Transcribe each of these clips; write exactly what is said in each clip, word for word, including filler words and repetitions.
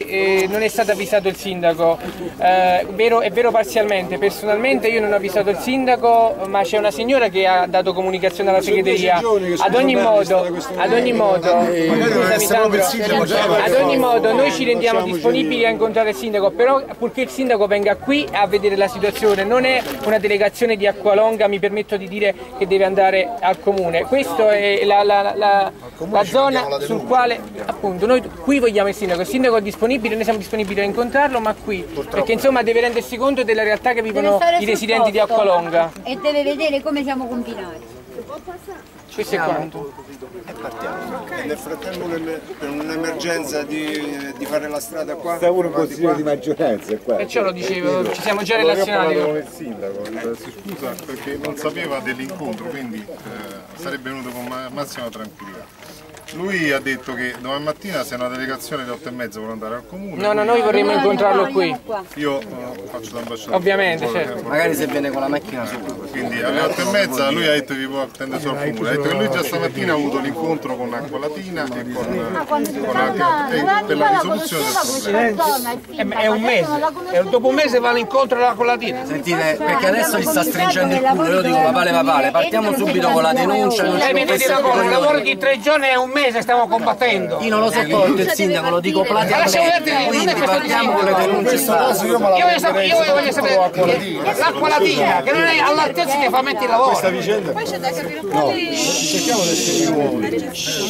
Eh, non è stato avvisato il sindaco, eh, vero, è vero parzialmente. Personalmente io non ho avvisato il sindaco, ma c'è una signora che ha dato comunicazione alla segreteria. Ad ogni modo, ad ogni modo, scusami, Sandro, ad ogni modo noi ci rendiamo disponibili a incontrare il sindaco, però purché il sindaco venga qui a vedere la situazione. Non è una delegazione di Acqualonga, mi permetto di dire, che deve andare al comune. Questa è la, la, la, la zona sul quale appunto noi qui vogliamo il sindaco. Il sindaco è disponibile, noi siamo disponibili a incontrarlo, ma qui, perché insomma deve rendersi conto della realtà che vivono i residenti di Acqualonga. E deve vedere come siamo combinati. Questo è quanto. E partiamo. E nel frattempo, per un'emergenza di, di fare la strada qua. Sta uno consiglio di maggioranza qua. E ciò lo dicevo, ci siamo già relazionati con il sindaco. Si scusa perché non sapeva dell'incontro, quindi eh, sarebbe venuto con ma massima tranquillità. Lui ha detto che domani mattina se una delegazione alle otto e mezza vuole andare al comune. No, no, noi vorremmo incontrarlo qui. Io uh, faccio l'ambasciatore. Ovviamente, certo. Magari se viene con la macchina su. Quindi alle otto e mezza lui ha detto che vi può attendere solo al comune. Ha detto che lui già stamattina ha avuto l'incontro con Acqualatina e con, con anche, eh, per la risoluzione del problema. È un mese, e dopo un mese va l'incontro alla Acqualatina. Sentite, perché adesso gli sta stringendo il culo, io dico papale papale, partiamo subito con la denuncia. Non Lei mi dice una cosa, il lavoro di tre giorni è un mese, stiamo combattendo. Io non lo sopporto il sindaco, lo dico platealmente, quindi partiamo con le denunce. Io voglio sapere, io voglio sapere l'Acqualatina, che non è all'altezza che fa mettere il lavoro. Questa vicenda? Poi c'è da capire un po' di... Cerchiamo di essere nuovi.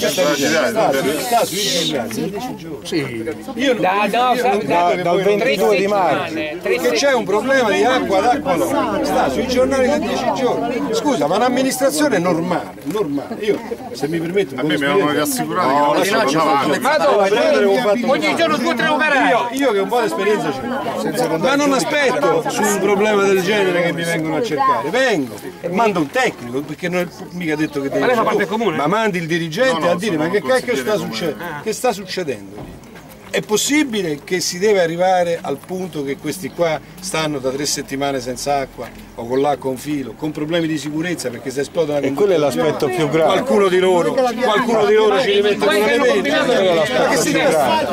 Sta sui giornali dieci giorni. Sì. Io da, da, da, dal ventidue di marzo. Che c'è un problema di acqua ad Acqualonga. Sta sui giornali da dieci giorni. Scusa, ma un'amministrazione normale, normale. Io, se mi permette, a me mi avevano rassicurato che non lasciamo avanti. Ma dove? Ogni giorno due o tre operai. Io, io che un po' di esperienza c'ho, ma non aspetto su un problema del genere che mi vengono a cercare. Vengo, mando un tecnico, perché non è mica detto che devi. Ma lei fa parte del comune? Ma mandi il dirigente no, no, a dire ma che cacchio sta succedendo? Che sta succedendo? È possibile che si deve arrivare al punto che questi qua stanno da tre settimane senza acqua o con l'acqua un filo, con problemi di sicurezza perché se esplode una e quello è l'aspetto più grave. Qualcuno di loro, qualcuno di loro ci rimette con le venti. Quello è l'aspetto più grave.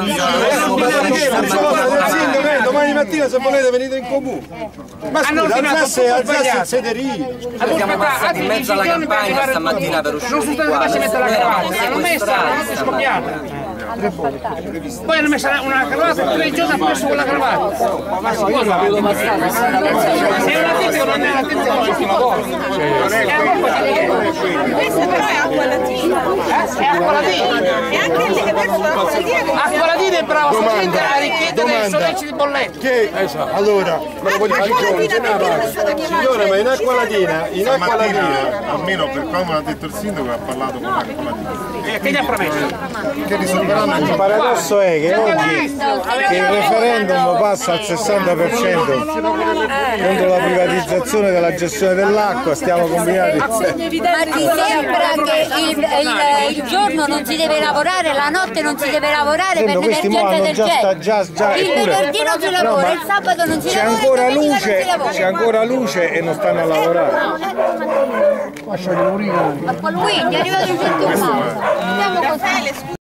Domani mattina se volete venite in comune. Ma scusa, alzasse, alzasse il sederino. Siamo passati in mezzo alla campagna stamattina per uscire di qua. Non si mette la cravatta, l'hanno messa, è scoppiata. Poi hanno messo una cravatta, tre giorni hanno messo quella cravatta. Ma scusa, se è una tizia non è una tizia con questo lavoro. È colpa di chi? Questa però è Acqualatina. È Acqualatina. E anche lì è verso l'Acqualatina. Acqualatina è brava solamente a richiedere dei solleciti di bollette. Che, allora, me lo voglio dire, signora, ma in Acqualatina, in Acqualatina, almeno per come ha detto il sindaco, ha parlato con Acqualatina. Che gli ha promesso? Che risolveranno il Il paradosso è che oggi che il referendum passa al sessanta per cento contro la privatizzazione della gestione dell'acqua, stiamo combinati. Ma ti sembra che il, il, il giorno non si deve lavorare, la notte non si deve lavorare per l'emergenza del genere? Il venerdì non si lavora, no, il sabato non si c'è lavora, ancora il domenica luce, non si lavora. c'è ancora luce e non stanno a lavorare. Quindi è arrivato il ventuno marzo. Siamo così.